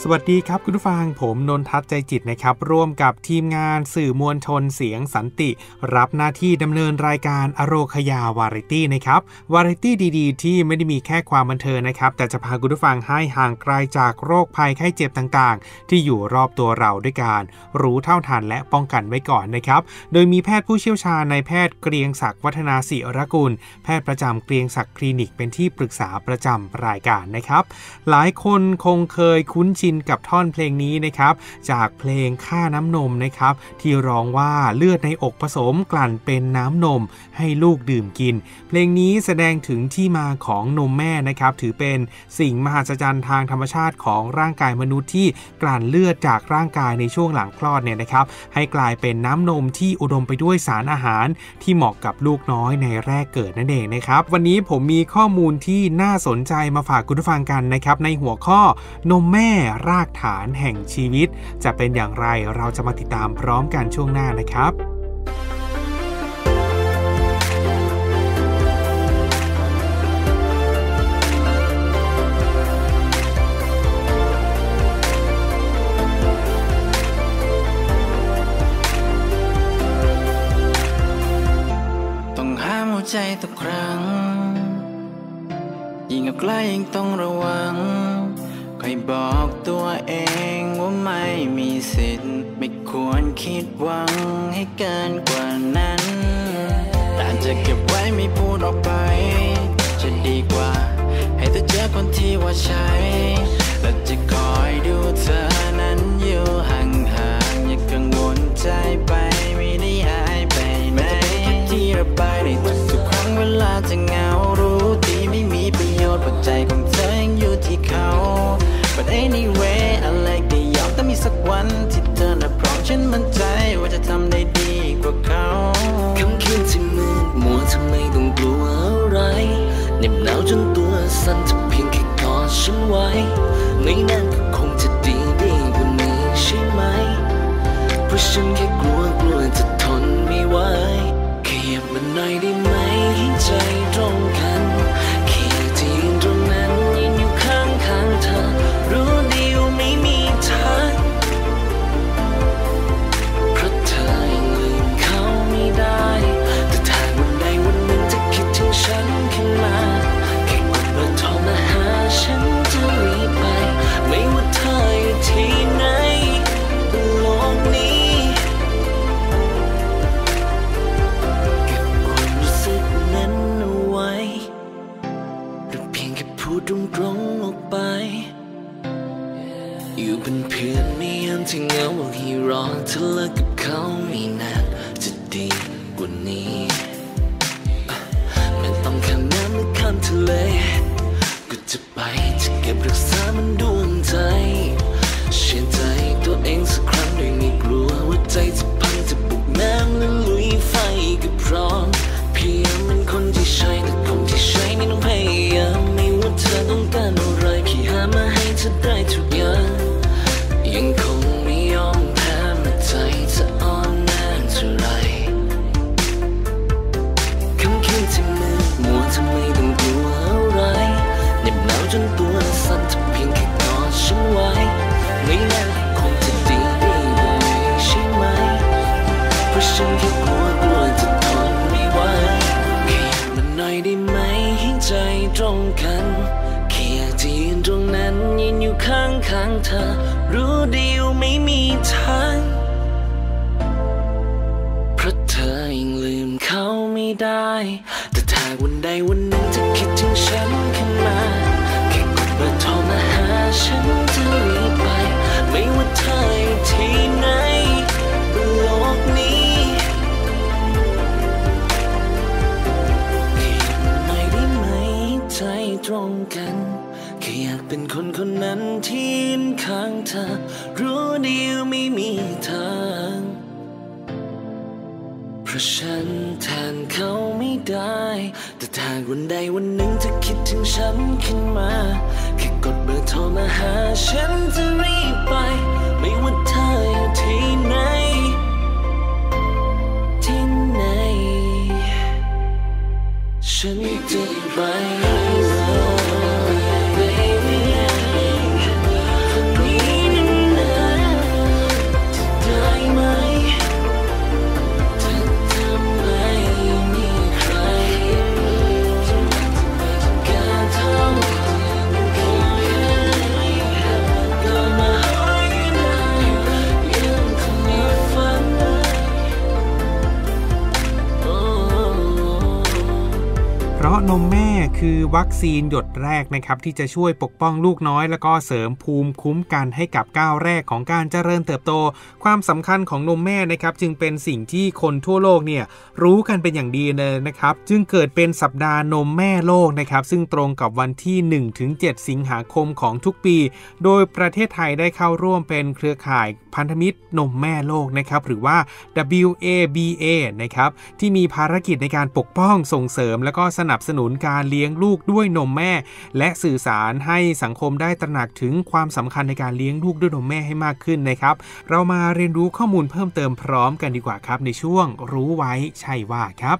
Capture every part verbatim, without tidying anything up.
สวัสดีครับคุณผู้ฟังผมนนทัศน์ใจจิตนะครับร่วมกับทีมงานสื่อมวลชนเสียงสันติรับหน้าที่ดำเนินรายการอโรคยาวาไรตี้นะครับวาไรตี้ดีๆที่ไม่ได้มีแค่ความบันเทิงนะครับแต่จะพาคุณผู้ฟังให้ห่างไกลจากโรคภัยไข้เจ็บต่างๆที่อยู่รอบตัวเราด้วยการรู้เท่าทันและป้องกันไว้ก่อนนะครับโดยมีแพทย์ผู้เชี่ยวชาญนายแพทย์เกรียงศักดิ์วัฒนาศิรกุลแพทย์ประจำเกรียงศักดิ์คลินิกเป็นที่ปรึกษาประจำรายการนะครับหลายคนคงเคยคุ้นชินกับท่อนเพลงนี้นะครับจากเพลงค่าน้ำนมนะครับที่ร้องว่าเลือดในอกผสมกลั่นเป็นน้ำนมให้ลูกดื่มกินเพลงนี้แสดงถึงที่มาของนมแม่นะครับถือเป็นสิ่งมหัศจรรย์ทางธรรมชาติของร่างกายมนุษย์ที่กลั่นเลือดจากร่างกายในช่วงหลังคลอดเนี่ยนะครับให้กลายเป็นน้ำนมที่อุดมไปด้วยสารอาหารที่เหมาะกับลูกน้อยในแรกเกิดนั่นเองนะครับวันนี้ผมมีข้อมูลที่น่าสนใจมาฝากคุณผู้ฟังกันนะครับในหัวข้อนมแม่รากฐานแห่งชีวิตจะเป็นอย่างไรเราจะมาติดตามพร้อมกันช่วงหน้านะครับต้องห้ามหัวใจทุกครั้งยิ่งใกล้ยิ่งต้องระวังคอยบอกตัวเองว่าไม่มีสิทธิ์ไม่ควรคิดหวังให้เกินกว่านั้นแต่จะเก็บไว้ไม่พูดออกไปจะดีกว่าให้เธอเจอคนที่ว่าใช่และจะคอยดูเธอนั้นอยู่ห่างๆอย่ากังวลใจไปไม่ได้หายไปไหนที่ระบายในทุกๆครั้งเวลาจะเหงารู้ดีไม่มีประโยชน์เพราะใจของเธอยังอยู่ที่เขา But anyway อะไรก็ยอมแต่มีสักวันที่เธอน่ะพร้อมฉันมั่นใจว่าจะทำได้ดีกว่าเขาคำคืนที่มืดมัวทำไมต้องกลัวอะไรเหน็บหนาวจนตัวสั่นจะเพียงแค่กอดฉันไว้ไม่นานก็คงจะดีดีกว่านี้ใช่ไหมเพราะฉันแค่กลัวกลัวจะทนไม่ไหวขยับมันหน่อยได้ไหมให้ใจตรงกันแค่ที่ยืนตรงนั้นยืนอยู่ข้างข้างเธอรู้ดีว่าไม่มีทางเพราะเธอยังลืมเขาไม่ได้แต่ถ้าวันใดวันหนึ่งจะคิดถึงฉันขึ้นมาแค่กดเบอร์โทรมาหาฉันจะรีบไปไม่ว่าเธออยู่ที่ไหนบนโลกนี้เก็บความรู้สึกนั้นเอาไว้หรือเพียงแค่พูดตรงๆออกไปอยู่เป็นเพื่อนไม่ยามที่เหงาบอกให้รอเธอเลิกกับเขาไม่นานจะดีกว่านี้ไม่ต้องข้ามน้ำหรือข้ามทะเลก็จะไปจะเก็บรักษามันดวงใจเชื่อใจตัวเองสักครั้งโดยไม่กลัวว่าใจจะพังจะบุกน้ำและลุยไฟก็พร้อมเพียงเป็นคนที่ใช่แต่คนที่ใช่ไม่ต้องพยายามไม่ว่าเธอต้องการอะไรแค่หามาให้เธอได้ทุกอย่างยังคงไม่ยอมแพ้แม้ใจจะอ่อนแอเท่าไรคำคืนที่มืดมัวทำไมต้องกลัวอะไรเหน็บหนาวจนตัวสั่นจะเพียงแค่กอดฉันไว้ไม่นานคงจะดีดีกว่านี้ใช่ไหมเพราะฉันแค่กลัวกลัวจะทนไม่ไหวแค่มันหน่อยได้ไหมให้ใจตรงกันแค่อยากจะยืนตรงนั้นยืนอยู่ข้างข้างเธอรู้ดีว่าไม่มีทางเพราะเธอยังลืมเขาไม่ได้แต่ถ้าวันใดวันหนึ่งจะคิดถึงฉันขึ้นมาแค่กดเบอร์โทรมาหาฉันจะรีบไปไม่ว่าเธออยู่ที่ไหนบนโลกนี้แค่หน่อยได้ไหมใจตรงกันแค่อยากเป็นคนคนนั้นที่ยืนข้างเธอรู้ดีว่าไม่มีทางเพราะฉันแทนเขาไม่ได้แต่ถ้าวันใดวันหนึ่งจะคิดถึงฉันขึ้นมาแค่กดเบอร์โทรมาหาฉันจะรีบไปไม่ว่าเธออยู่ที่ไหนที่ไหนฉันจะไปรอ Baby คนนี้นมแม่คือวัคซีนหยดแรกนะครับที่จะช่วยปกป้องลูกน้อยแล้วก็เสริมภูมิคุ้มกันให้กับก้าวแรกของการเจริญเติบโตความสำคัญของนมแม่นะครับจึงเป็นสิ่งที่คนทั่วโลกเนี่ยรู้กันเป็นอย่างดีเลยนะครับจึงเกิดเป็นสัปดาห์นมแม่โลกนะครับซึ่งตรงกับวันที่ หนึ่งถึงเจ็ด สิงหาคมของทุกปีโดยประเทศไทยได้เข้าร่วมเป็นเครือข่ายพันธมิตรนมแม่โลกนะครับหรือว่า ดับเบิลยู เอ บี เอ นะครับที่มีภารกิจในการปกป้องส่งเสริมและก็สนับสนุนการเลี้ยงลูกด้วยนมแม่และสื่อสารให้สังคมได้ตระหนักถึงความสำคัญในการเลี้ยงลูกด้วยนมแม่ให้มากขึ้นนะครับเรามาเรียนรู้ข้อมูลเพิ่มเติมพร้อมกันดีกว่าครับในช่วงรู้ไว้ใช่ว่าครับ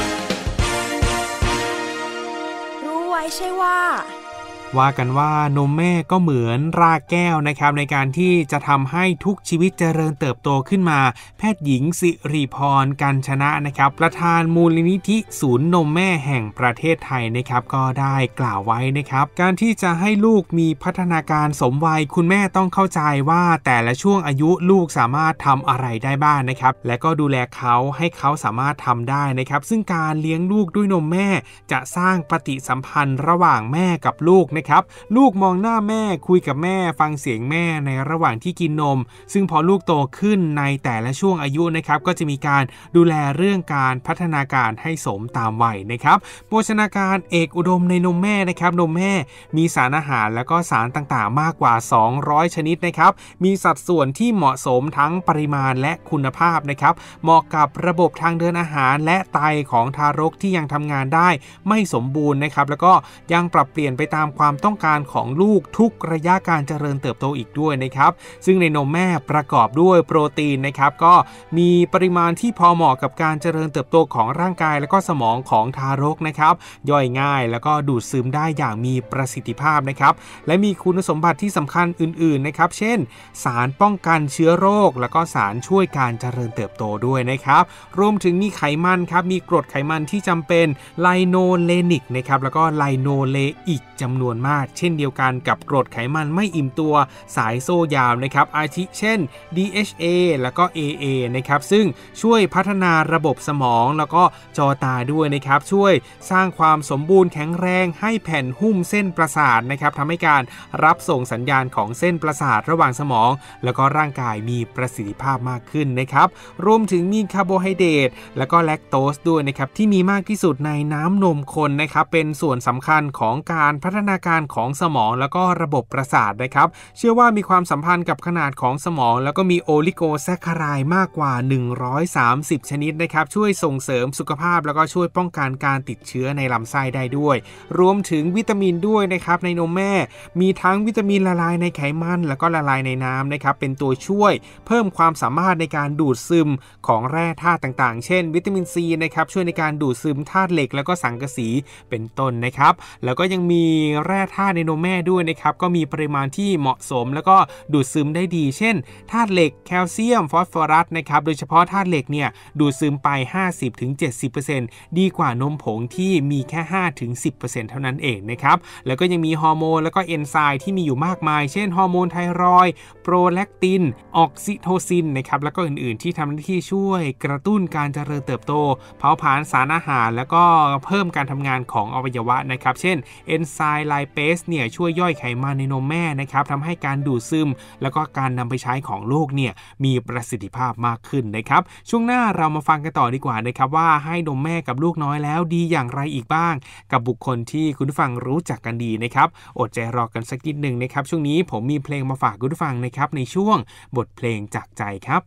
รู้ไว้ใช่ว่าว่ากันว่านมแม่ก็เหมือนรากแก้วนะครับในการที่จะทำให้ทุกชีวิตเจริญเติบโตขึ้นมาแพทย์หญิงสิริพรกันชนะนะครับประธานมูลนิธิศูนย์นมแม่แห่งประเทศไทยนะครับก็ได้กล่าวไว้นะครับการที่จะให้ลูกมีพัฒนาการสมวัยคุณแม่ต้องเข้าใจว่าแต่ละช่วงอายุลูกสามารถทำอะไรได้บ้างนะครับและก็ดูแลเขาให้เขาสามารถทำได้นะครับซึ่งการเลี้ยงลูกด้วยนมแม่จะสร้างปฏิสัมพันธ์ระหว่างแม่กับลูกนะครับลูกมองหน้าแม่คุยกับแม่ฟังเสียงแม่ในระหว่างที่กินนมซึ่งพอลูกโตขึ้นในแต่ละช่วงอายุนะครับก็จะมีการดูแลเรื่องการพัฒนาการให้สมตามวัยนะครับโภชนาการเอกอุดมในนมแม่นะครับนมแม่มีสารอาหารและก็สารต่างๆมากกว่าสองร้อยชนิดนะครับมีสัดส่วนที่เหมาะสมทั้งปริมาณและคุณภาพนะครับเหมาะกับระบบทางเดินอาหารและไตของทารกที่ยังทำงานได้ไม่สมบูรณ์นะครับแล้วก็ยังปรับเปลี่ยนไปตามความต้องการของลูกทุกระยะการเจริญเติบโตอีกด้วยนะครับซึ่งในนมแม่ประกอบด้วยโปรตีนนะครับก็มีปริมาณที่พอเหมาะกับการเจริญเติบโตของร่างกายและก็สมองของทารกนะครับย่อยง่ายแล้วก็ดูดซึมได้อย่างมีประสิทธิภาพนะครับและมีคุณสมบัติที่สำคัญอื่นๆนะครับเช่นสารป้องกันเชื้อโรคแล้วก็สารช่วยการเจริญเติบโตด้วยนะครับรวมถึงมีไขมันครับมีกรดไขมันที่จำเป็นไลโนเลนิกนะครับแล้วก็ไลโนเลอิกจำนวนมากเช่นเดียวกันกับกรดไขมันไม่อิ่มตัวสายโซ่ยาวนะครับอาทิเช่น ดี เอช เอ แล้วก็ เอ เอ นะครับซึ่งช่วยพัฒนาระบบสมองแล้วก็จอตาด้วยนะครับช่วยสร้างความสมบูรณ์แข็งแรงให้แผ่นหุ้มเส้นประสาทนะครับทำให้การรับส่งสัญญาณของเส้นประสาทระหว่างสมองแล้วก็ร่างกายมีประสิทธิภาพมากขึ้นนะครับรวมถึงมีคาร์โบไฮเดรตแล้วก็แลคโตสด้วยนะครับที่มีมากที่สุดในน้ำนมคนนะครับเป็นส่วนสำคัญของการพัฒนาการของสมองแล้วก็ระบบประสาทนะครับเชื่อว่ามีความสัมพันธ์กับขนาดของสมองแล้วก็มีโอลิโกแซคคาไรด์มากกว่าหนึ่งร้อยสามสิบชนิดนะครับช่วยส่งเสริมสุขภาพแล้วก็ช่วยป้องกันการติดเชื้อในลำไส้ได้ด้วยรวมถึงวิตามินด้วยนะครับในนมแม่มีทั้งวิตามินละลายในไขมันแล้วก็ละลายในน้ำนะครับเป็นตัวช่วยเพิ่มความสามารถในการดูดซึมของแร่ธาตุต่างๆเช่นวิตามินซีนะครับช่วยในการดูดซึมธาตุเหล็กแล้วก็สังกะสีเป็นต้นนะครับแล้วก็ยังมีแร่ธาตุในนมแม่ด้วยนะครับก็มีปริมาณที่เหมาะสมแล้วก็ดูดซึมได้ดีเช่นธาตุเหล็กแคลเซียมฟอสฟอรัสนะครับโดยเฉพาะธาตุเหล็กเนี่ยดูดซึมไป ห้าสิบถึงเจ็ดสิบเปอร์เซ็นต์ ดีกว่านมผงที่มีแค่ ห้าถึงสิบเปอร์เซ็นต์ เท่านั้นเองนะครับแล้วก็ยังมีฮอร์โมนแล้วก็เอนไซม์ที่มีอยู่มากมายเช่นฮอร์โมนไทรอยด์โปรแลคตินออกซิโทซินนะครับแล้วก็อื่นๆที่ทำหน้าที่ช่วยกระตุ้นการเจริญเติบโตเผาผลาญสารอาหารแล้วก็เพิ่มการทำงานของอวัยวะนะครับเช่นเอนไซม์ไลเปสเนี่ยช่วยย่อยไขมันในนมแม่นะครับทำให้การดูดซึมแล้วก็การนำไปใช้ของลูกเนี่ยมีประสิทธิภาพมากขึ้นนะครับช่วงหน้าเรามาฟังกันต่อดีกว่านะครับว่าให้นมแม่กับลูกน้อยแล้วดีอย่างไรอีกบ้างกับบุคคลที่คุณผู้ฟังรู้จักกันดีนะครับอดใจรอกันสักนิดหนึ่งนะครับช่วงนี้ผมมีเพลงมาฝากคุณผู้ฟังนะครับในช่วงบทเพลงจากใจครับ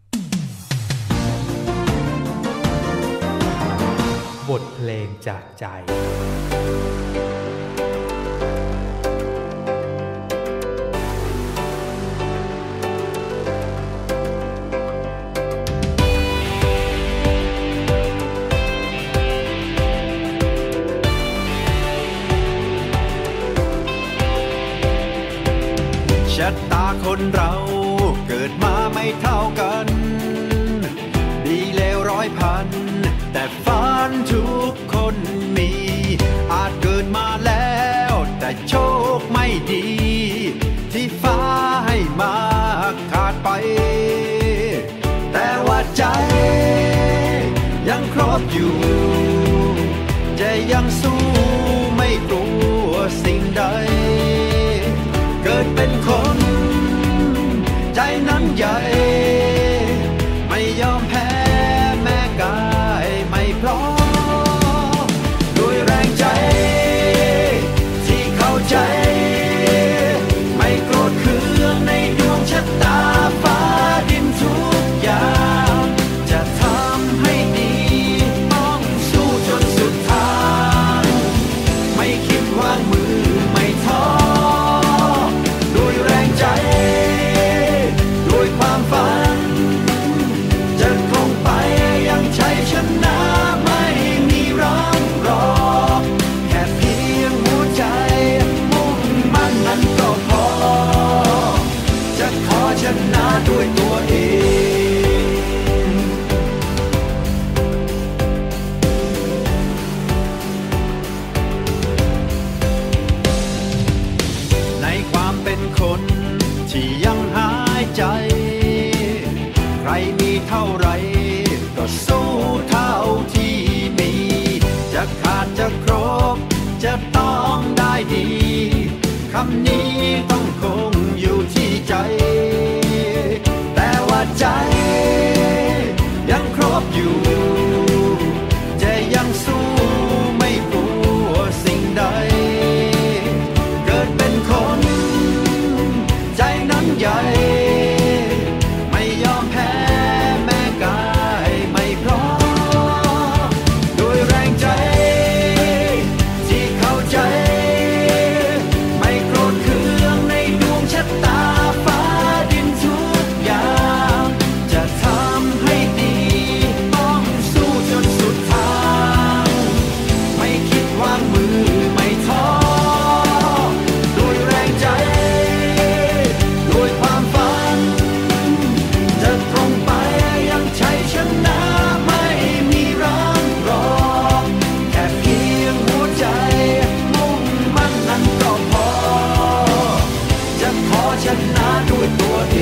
บทเพลงจากใจชะตาคนเราเกิดมาไม่เท่ากันดีเลวร้อยพันแต่ฝันทุกคนมีอาจเกิดมาแล้วแต่โชคไม่ดีที่ฟ้าให้มาขาดไปแต่ว่าใจยังครบอยู่จะยังสู้ใดเกิดเป็นคนใจนั้นใหญ่ไม่ยอมแพ้แม้กายไม่พร้อมด้วยแรงใจที่เข้าใจไม่โกรธเคืองในดวงชะตาฟ้าดินทุกอย่างจะทำให้ดีต้องสู้จนสุดทางไม่คิดวางมือไม่ท้อด้วยแรงใจด้วยความฝันจะคงไปยังชัยชนะไม่มีรังรอแค่เพียงหัวใจมุ่งมั่นนั้นก็พอจะขอชนะด้วยตัวเองในความเป็นคนที่ยังหายใจใครมีเท่าไรก็สู้เท่าที่มีจะขาดจะครบจะต้องได้ดีคำนี้ต้องคงอยู่ที่ใจแต่ว่าใจยังครบอยู่จะยังสู้ไม่กลัวสิ่งใดเกิดเป็นคนใจนั้นใหญ่ไม่ยอมแพ้แม้กายไม่พร้อมด้วยแรงใจที่เข้าใจไม่โกรธเคืองในดวงชะตาฟ้าดินทุกอย่างจะทำให้ดีต้องสู้จนสุดทางไม่คิดวางมือไม่ท้อด้วยแรงใจด้วยความฝันจะตรงไปยังชัยชนะไม่มีรังรอแค่เพียงหัวใจมุ่งมั่นนั้นก็พอจะขอชนะด้วยตัวเอง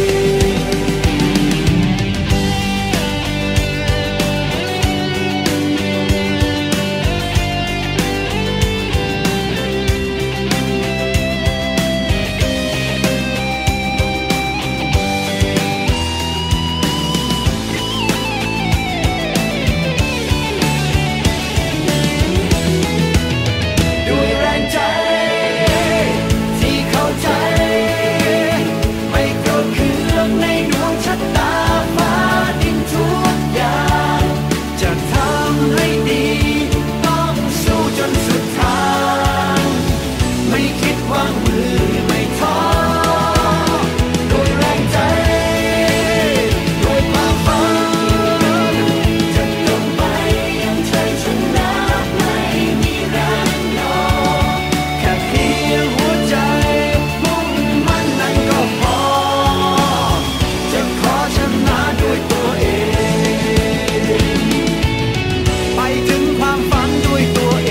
ด้วยแรงใจที่เข้าใจไม่โกรธเคืองในดวงชะตาฟ้าดินทุกอย่างจะทำให้ดีต้องสู้จนสุดทางไม่คิดวางมือไม่ท้อด้วยแรงใจด้วยความฝันจะตรงไปยังชัยชนะไม่มีรังรอแค่เพียงหัวใจมุ่งมั่นนั้นก็พอจะขอชนะด้วยตัวเองไปถึงความฝันด้วยตัวเอง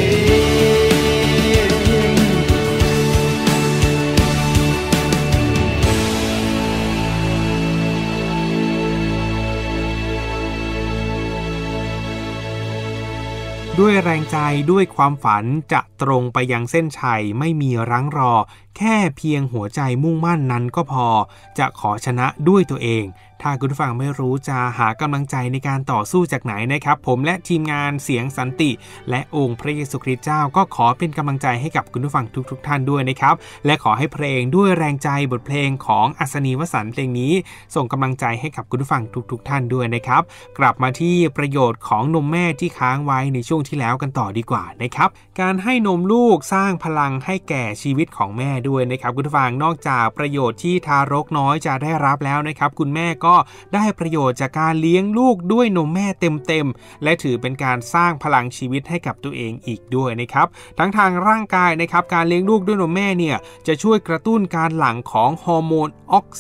ด้วยแรงใจด้วยความฝันจะตรงไปยังเส้นชัยไม่มีรั้งรอแค่เพียงหัวใจมุ่งมั่นนั้นก็พอจะขอชนะด้วยตัวเองถ้าคุณผู้ฟังไม่รู้จะหากำลังใจในการต่อสู้จากไหนนะครับผมและทีมงานเสียงสันติและองค์พระเยซูคริสต์เจ้าก็ขอเป็นกำลังใจให้กับคุณผู้ฟังทุกๆ ท, ท่านด้วยนะครับและขอให้เพลงด้วยแรงใจบทเพลงของอัศนีวสันต์เพลงนี้ส่งกำลังใจให้กับคุณผู้ฟังทุกๆ ท, ท่านด้วยนะครับกลับมาที่ประโยชน์ของนมแม่ที่ค้างไว้ในช่วงที่แล้วกันต่อดีกว่านะครับการให้นมลูกสร้างพลังให้แก่ชีวิตของแม่ด้วยนะครับคุณผู้ฟังนอกจากประโยชน์ที่ทารกน้อยจะได้รับแล้วนะครับคุณแม่ก็ได้ประโยชน์จากการเลี้ยงลูกด้วยนมแม่เต็มๆและถือเป็นการสร้างพลังชีวิตให้กับตัวเองอีกด้วยนะครับทั้งทางร่างกายนะครับการเลี้ยงลูกด้วยนมแม่เนี่ยจะช่วยกระตุ้นการหลั่งของฮอร์โมนออกซิ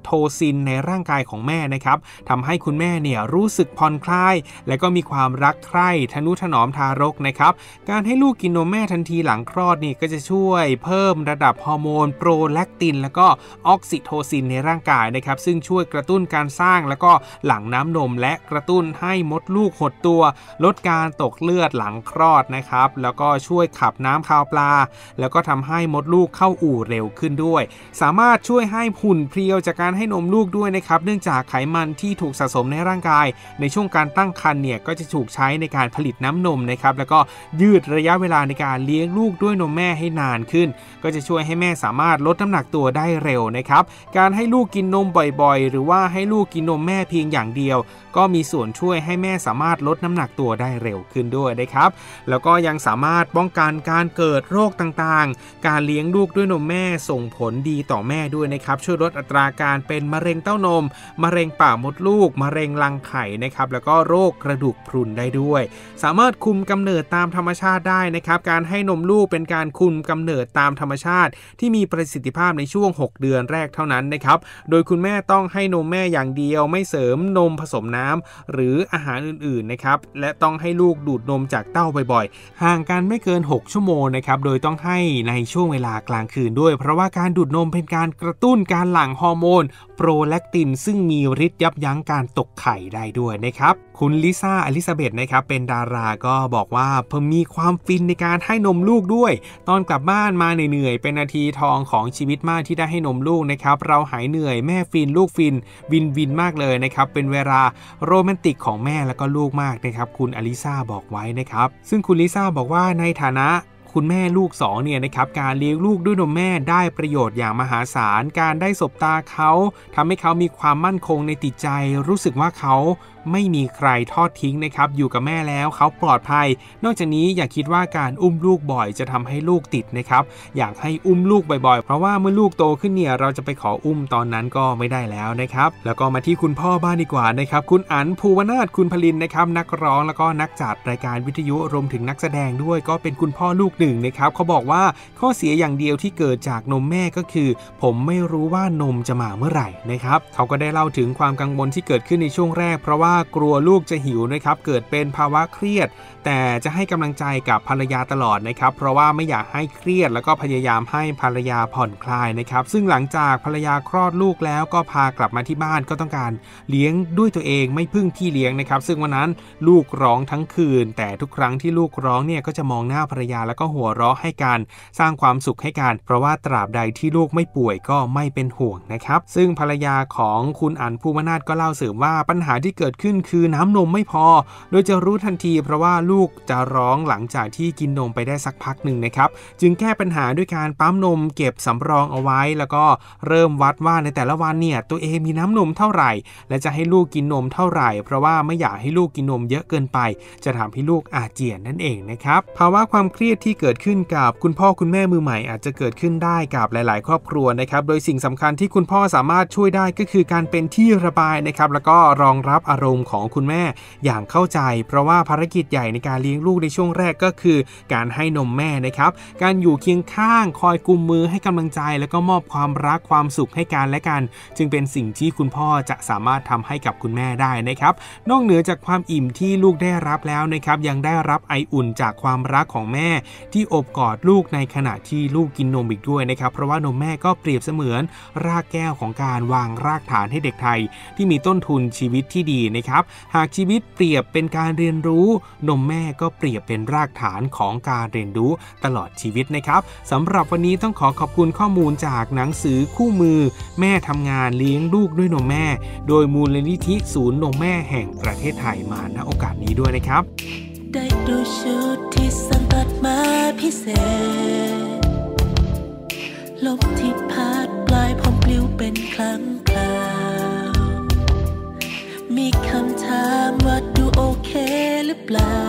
โทซินในร่างกายของแม่นะครับทำให้คุณแม่เนี่ยรู้สึกผ่อนคลายและก็มีความรักใคร่ทนุถนอมทารกนะครับการให้ลูกกินนมแม่ทันทีหลังคลอดนี่ก็จะช่วยเพิ่มระดับฮอร์โมนโปรแลคตินแล้วก็ออกซิโทซินในร่างกายนะครับซึ่งช่วยกระตุ้นการสร้างแล้วก็หลั่งน้ำนมและกระตุ้นให้มดลูกหดตัวลดการตกเลือดหลังคลอดนะครับแล้วก็ช่วยขับน้ำคาวปลาแล้วก็ทำให้มดลูกเข้าอู่เร็วขึ้นด้วยสามารถช่วยให้หุ่นเพรียวจากการให้นมลูกด้วยนะครับเนื่องจากไขมันที่ถูกสะสมในร่างกายในช่วงการตั้งครรภ์เนี่ยก็จะถูกใช้ในการผลิตน้ำนมนะครับแล้วก็ยืดระยะเวลาในการเลี้ยงลูกด้วยนมแม่ให้นานขึ้นก็จะช่วยให้แม่สามารถลดน้ำหนักตัวได้เร็วนะครับการให้ลูกกินนมบ่อยๆหรือว่าให้ลูกกินนมแม่เพียงอย่างเดียวก็มีส่วนช่วยให้แม่สามารถลดน้ำหนักตัวได้เร็วขึ้นด้วยนะครับแล้วก็ยังสามารถป้องกันการเกิดโรคต่างๆการเลี้ยงลูกด้วยนมแม่ส่งผลดีต่อแม่ด้วยนะครับช่วยลดอัตราการเป็นมะเร็งเต้านมมะเร็งปากมดลูกมะเร็งรังไข่นะครับแล้วก็โรคกระดูกพรุนได้ด้วยสามารถคุมกำเนิดตามธรรมชาติได้นะครับการให้นมลูกเป็นการคุมกำเนิดตามธรรมชาติที่มีประสิทธิภาพในช่วงหกเดือนแรกเท่านั้นนะครับโดยคุณแม่ต้องให้นมแม่อย่างเดียวไม่เสริมนมผสมน้ำหรืออาหารอื่นๆนะครับและต้องให้ลูกดูดนมจากเต้าบ่อยๆห่างกันไม่เกินหกชั่วโมงนะครับโดยต้องให้ในช่วงเวลากลางคืนด้วยเพราะว่าการดูดนมเป็นการกระตุ้นการหลั่งฮอร์โมนโปรแลคตินซึ่งมีฤทธิ์ยับยั้งการตกไข่ได้ด้วยนะครับคุณลิซ่าอลิซาเบธนะครับเป็นดาราก็บอกว่าเพิ่มมีความฟินในการให้นมลูกด้วยตอนกลับบ้านมาเหนื่อยๆเป็นนาทีทองของชีวิตมากที่ได้ให้นมลูกนะครับเราหายเหนื่อยแม่ฟินลูกฟินวินวินมากเลยนะครับเป็นเวลาโรแมนติกของแม่แล้วก็ลูกมากนะครับคุณอลิซ่าบอกไว้นะครับซึ่งคุณลิซ่าบอกว่าในฐานะคุณแม่ลูกสองเนี่ยนะครับการเลี้ยงลูกด้วยนมแม่ได้ประโยชน์อย่างมหาศาลการได้สบตาเขาทำให้เขามีความมั่นคงในจิตใจรู้สึกว่าเขาไม่มีใครทอดทิ้งนะครับอยู่กับแม่แล้วเขาปลอดภัยนอกจากนี้อย่าคิดว่าการอุ้มลูกบ่อยจะทำให้ลูกติดนะครับอยากให้อุ้มลูกบ่อยๆเพราะว่าเมื่อลูกโตขึ้นเนี่ยเราจะไปขออุ้มตอนนั้นก็ไม่ได้แล้วนะครับแล้วก็มาที่คุณพ่อบ้านดีกว่านะครับคุณอั๋นภูวนาถคุณพลินนะครับนักร้องแล้วก็นักจัดรายการวิทยุรวมถึงนักแสดงด้วยก็เป็นคุณพ่อลูกหนึ่งนะครับเขาบอกว่าข้อเสียอย่างเดียวที่เกิดจากนมแม่ก็คือผมไม่รู้ว่านมจะมาเมื่อไหร่นะครับเขาก็ได้เล่าถึงความกังวลที่เกิดขึ้นในช่วงแรกเพราะว่ากลัวลูกจะหิวนะครับเกิดเป็นภาวะเครียดแต่จะให้กำลังใจกับภรรยาตลอดนะครับเพราะว่าไม่อยากให้เครียดแล้วก็พยายามให้ภรรยาผ่อนคลายนะครับซึ่งหลังจากภรรยาคลอดลูกแล้วก็พากลับมาที่บ้านก็ต้องการเลี้ยงด้วยตัวเองไม่พึ่งพี่เลี้ยงนะครับซึ่งวันนั้นลูกร้องทั้งคืนแต่ทุกครั้งที่ลูกร้องเนี่ยก็จะมองหน้าภรรยาแล้วก็หัวเราะให้กันสร้างความสุขให้กันเพราะว่าตราบใดที่ลูกไม่ป่วยก็ไม่เป็นห่วงนะครับซึ่งภรรยาของคุณอั๋นภูวนาถก็เล่าเสริมว่าปัญหาที่เกิดขึ้นคือน้ำนมไม่พอโดยจะรู้ทันทีเพราะว่าลูกจะร้องหลังจากที่กินนมไปได้สักพักหนึ่งนะครับจึงแก้ปัญหาด้วยการปั๊มนมเก็บสำรองเอาไว้แล้วก็เริ่มวัดว่าในแต่ละวันเนี่ยตัวเองมีน้ำนมเท่าไหร่และจะให้ลูกกินนมเท่าไหร่เพราะว่าไม่อยากให้ลูกกินนมเยอะเกินไปจะทำให้ลูกอาเจียนนั่นเองนะครับภาวะความเครียดที่เกิดขึ้นกับคุณพ่อคุณแม่มือใหม่อาจจะเกิดขึ้นได้กับหลายๆครอบครัวนะครับโดยสิ่งสำคัญที่คุณพ่อสามารถช่วยได้ก็คือการเป็นที่ระบายนะครับแล้วก็รองรับอารมณ์ของคุณแม่อย่างเข้าใจเพราะว่าภารกิจใหญ่ในการเลี้ยงลูกในช่วงแรกก็คือการให้นมแม่นะครับการอยู่เคียงข้างคอยกุมมือให้กำลังใจแล้วก็มอบความรักความสุขให้กันและกันจึงเป็นสิ่งที่คุณพ่อจะสามารถทำให้กับคุณแม่ได้นะครับนอกเหนือจากความอิ่มที่ลูกได้รับแล้วนะครับยังได้รับไออุ่นจากความรักของแม่ที่โอบกอดลูกในขณะที่ลูกกินนมอีกด้วยนะครับเพราะว่านมแม่ก็เปรียบเสมือนรากแก้วของการวางรากฐานให้เด็กไทยที่มีต้นทุนชีวิตที่ดีนะครับหากชีวิตเปรียบเป็นการเรียนรู้นมแม่ก็เปรียบเป็นรากฐานของการเรียนรู้ตลอดชีวิตนะครับสำหรับวันนี้ต้องขอขอบคุณข้อมูลจากหนังสือคู่มือแม่ทำงานเลี้ยงลูกด้วยนมแม่โดยมูลนิธิศูนย์นมแม่แห่งประเทศไทยมาณโอกาสนี้ด้วยนะครับได้ดูชุดที่สั่งตัดมาพิเศษลมที่พัดปลายผมปลิวเป็นครั้งคราวมีคำถามว่าดูโอเคหรือเปล่า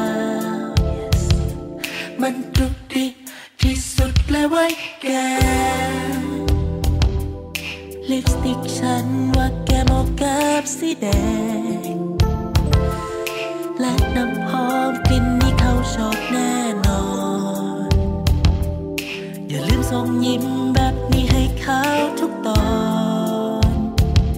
yes. มันดูดีที่สุดเลยไว้แกลิปสติกฉันว่าแกเหมาะกับสีแดงและน้ำหอมกลิ่นนี้เขาชอบแน่นอนอย่าลืมส่งยิ้มแบบนี้ให้เขาทุกตอน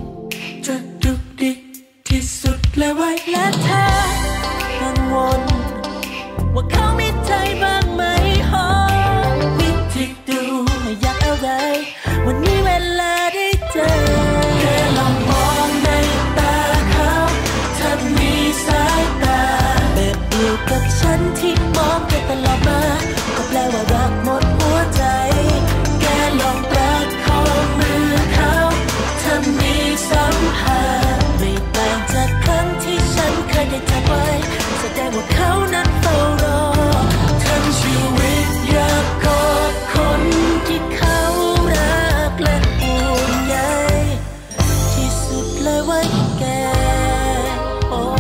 และไว้และเธอกังวลว่าเขามีใจบ้างไหมฮะวิธีดูไม่อยากอะไรวันนี้เวลาได้เจอแค่ลองมองในตาเขาเธอมีสายตาแบบเดียวกับฉันที่มองกันตลอดมาก็แปลว่ารักหมดหัวใจแค่ลองประคองมือเขาเธอมีสัมผัสไม่ต่างจากครั้งที่ฉันเคยได้จับไว้แสดงว่าเขานั้นเฝ้ารอทั้งชีวิตอยากกอดคนที่เขารักและห่วงใยที่สุดเลยไว้แกโอ้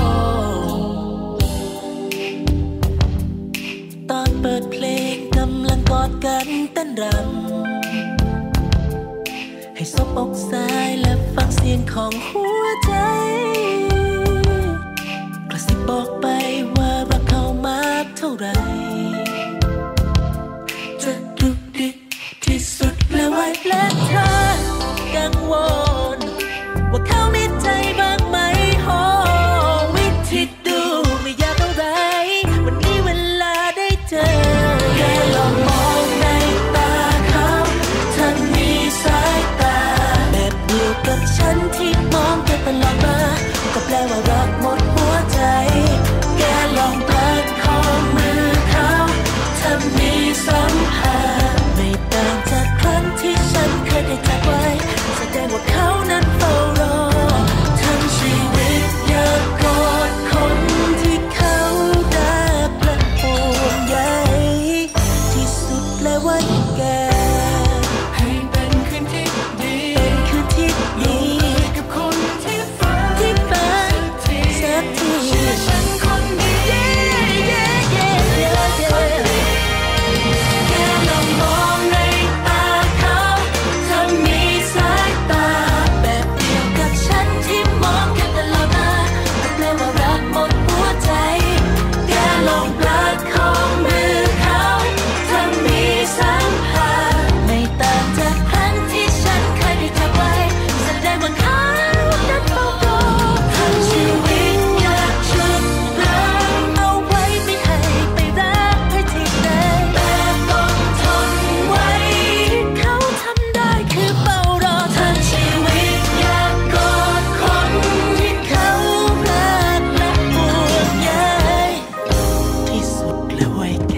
ตอนเปิดเพลงกำลังกอดกันเต้นรำให้ซบอกซ้ายและฟังเสียงของหัวใจกระซิบบอกไปว่ารักเขามากเท่าไรจะดุดิที่สุดแล้วไว้และเธอกังวลว่าเขามีใจบ้างไหมฮะวิธีดูไม่อยากอะไรวันนี้เวลาได้เจอแค่ลองมองในตาเขาเธอมีสายตาแบบเดียวกับฉันที่มองกันตลอดมาก็แปลว่ารักหมดหัวใจแค่ลองประคองมือเขาเธอมีสัมผัสไม่ต่างจากครั้งที่ฉันเคยได้จับไว้แสดงว่าเขานั้นเฝ้ารอทั้งชีวิตอยากกอดคนที่เขารักและห่วงใยที่สุดเลยว่าแกให้เป็นคืนที่ดีเป็นคืนที่ดีกับคนที่ฝันที่ฝันสักทีเชื่อฉันคนดี yeah yeah yeah yeah yeah แค่ลองมองในตาเขาเธอมีสายตาแบบเดียวกับฉันที่มองกันตลอดมาก็แปลว่ารักหมดหัวใจแค่ลองประคองมือเขาเธอมีสัมผัสไม่ต่างจากครั้งที่ฉันเคยได้จับไว้แสดงว่าเขานั้นเฝ้ารอทั้งชีวิตอยากฉุดรั้งเอาไว้ไม่ให้ไปรักใครที่ไหนแต่ต้องทนไว้ที่เขาทำได้คือเฝ้ารอทั้งชีวิตอยากกอดคนที่เขารักและห่วงใยที่สุดเลยไว้แก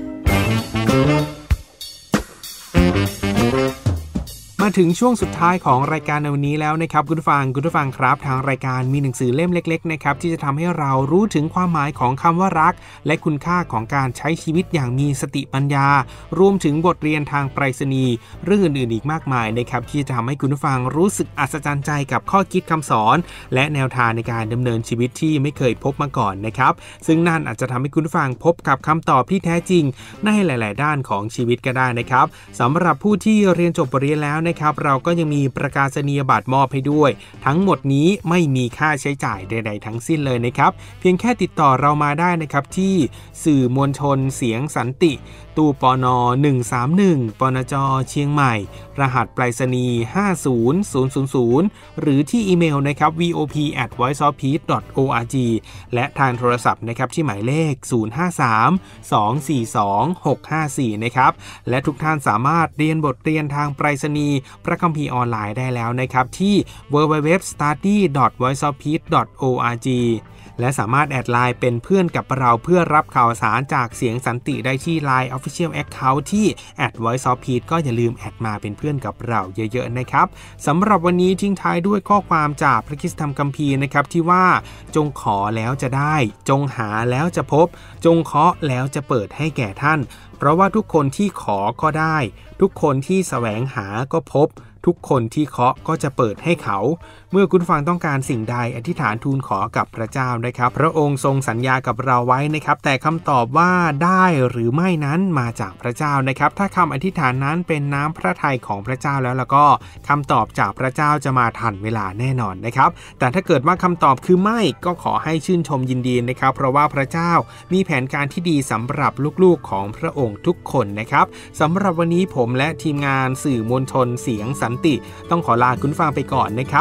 มาถึงช่วงสุดท้ายของรายการในวันนี้แล้วนะครับคุณผู้ฟังคุณผู้ฟังครับทางรายการมีหนังสือเล่มเล็กๆนะครับที่จะทำให้เรารู้ถึงความหมายของคำว่ารักและคุณค่าของการใช้ชีวิตอย่างมีสติปัญญารวมถึงบทเรียนทางไปรษณีย์เรื่องอื่นๆอีกมากมายนะครับที่จะทำให้คุณผู้ฟังรู้สึกอัศจรรย์ใจกับข้อคิดคำสอนและแนวทางในการดำเนินชีวิตที่ไม่เคยพบมาก่อนนะครับซึ่งนั่นอาจจะทำให้คุณผู้ฟังพบกับคำตอบที่แท้จริงในหลายๆด้านของชีวิตก็ได้นะครับสำหรับผู้ที่เรียนจบบทเรียนแล้วนะครับเราก็ยังมีประกาศนียบัตรมอบให้ด้วยทั้งหมดนี้ไม่มีค่าใช้จ่ายใดๆทั้งสิ้นเลยนะครับเพียงแค่ติดต่อเรามาได้นะครับที่สื่อมวลชนเสียงสันติตู้ปนหนึ่งสามหนึ่งปนจเชียงใหม่รหัสไปรษณีย์ห้าศูนย์ ศูนย์ ศูนย์ ศูนย์หรือที่อีเมลนะครับ วี โอ พี แอท วอยซ์ ออฟ พีซ ดอท โอ อาร์ จี และทางโทรศัพท์นะครับที่หมายเลขศูนย์ ห้า สาม สอง สี่ สอง หก ห้า สี่นะครับและทุกท่านสามารถเรียนบทเรียนทางไปรษณีย์พระคัมภีร์ออนไลน์ได้แล้วนะครับที่ ดับเบิลยู ดับเบิลยู ดับเบิลยู ดอท สตัดดี้ ดอท วอยซ์ ออฟ พีซ ดอท โอ อาร์ จี และสามารถแอดไลน์เป็นเพื่อนกับเราเพื่อรับข่าวสารจากเสียงสันติได้ที่ ไลน์ Official Account ที่ แอท วอยซ์ ออฟ พีซ ก็อย่าลืมแอดมาเป็นเพื่อนกับเราเยอะๆนะครับสำหรับวันนี้ทิ้งท้ายด้วยข้อความจากพระคริสตธรรมคัมภีร์นะครับที่ว่าจงขอแล้วจะได้จงหาแล้วจะพบจงเคาะแล้วจะเปิดให้แก่ท่านเพราะว่าทุกคนที่ขอก็ได้ทุกคนที่แสวงหาก็พบทุกคนที่เคาะก็จะเปิดให้เขาเมื่อคุณฟังต้องการสิ่งใดอธิษฐานทูลขอกับพระเจ้านะครับพระองค์ทรงสัญญากับเราไว้นะครับแต่คำตอบว่าได้หรือไม่นั้นมาจากพระเจ้านะครับถ้าคำอธิษฐานนั้นเป็นน้ำพระทัยของพระเจ้าแล้วแล้วก็คำตอบจากพระเจ้าจะมาทันเวลาแน่นอนนะครับแต่ถ้าเกิดว่าคำตอบคือไม่ก็ขอให้ชื่นชมยินดีนะครับเพราะว่าพระเจ้ามีแผนการที่ดีสำหรับลูกๆของพระองค์ทุกคนนะครับสำหรับวันนี้ผมและทีมงานสื่อมวลชนเสียงสันติต้องขอลาคุณฟังไปก่อนนะครับขอ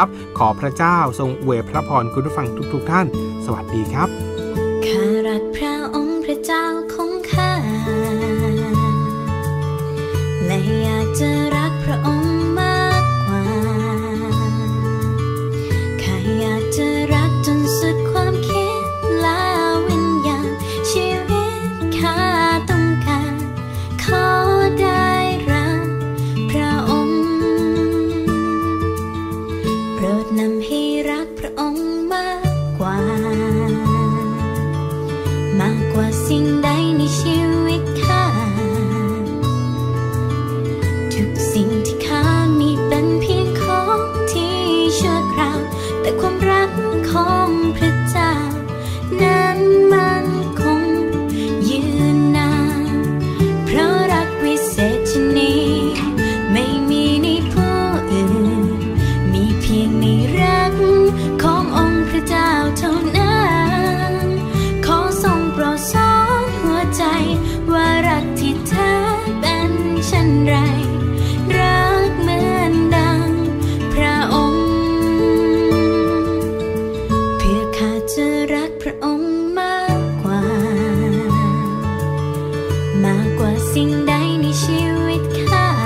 อพระเจ้าทรงอวยพระพรคุณผู้ฟังทุกๆท่านสวัสดีครับข้ารักพระองค์พระเจ้าของข้าและอยากจะรักพระองค์มากกว่าข้าอยากจะรักจนสุดความคิดและวิญญาณชีวิตข้าต้องการขอได้รักพระองค์โปรดนำให้รักพระองค์มากกว่ามากกว่าสิ่งใดในชีวิตข้าทุกสิ่งที่ข้ามีเป็นเพียงของที่ชั่วคราวแต่ความรักของพระเจ้านั้นมันคงยืนนานเพราะรักวิเศษชนิดไม่มีในผู้อื่นมีเพียงในรักขององค์พระเจ้าเท่านั้นขอทรงโปรดสอนหัวใจว่ารักที่แท้เป็นเช่นไรรักเหมือนดังพระองค์เพื่อข้าจะรักพระองค์มากกว่ามากกว่าสิ่งใดในชีวิตข้า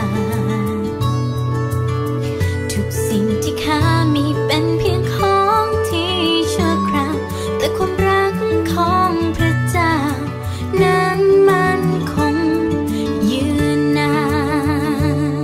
ทุกสิ่งที่ข้ามีเป็นเพียงของที่ชั่วคราวแต่ความรักของพระเจ้านั้นมันคงยืนนาน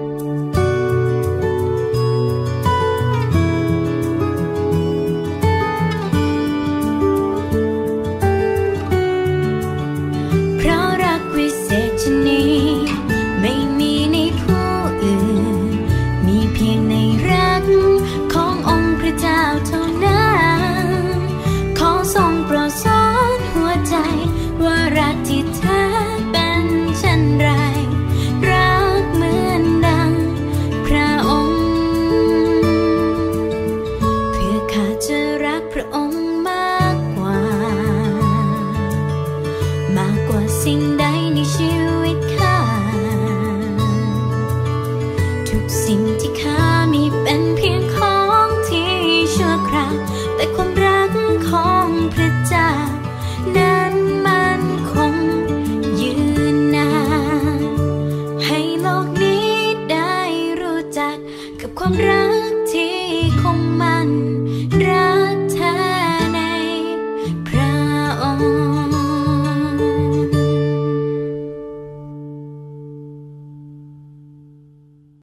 เพราะรักวิเศษชนิดไม่มีในผู้อื่นมีเพียงในรักขององค์พระเจ้าเท่านั้นขอทรงโปรดสอนหัวใจว่ารักที่แท้เป็นเช่นไรรักเหมือนดังพระองค์เพื่อข้าจะรักพระองค์มากกว่ามากกว่าสิ่งใดในชีวิตข้าทุกสิ่งที่ข้า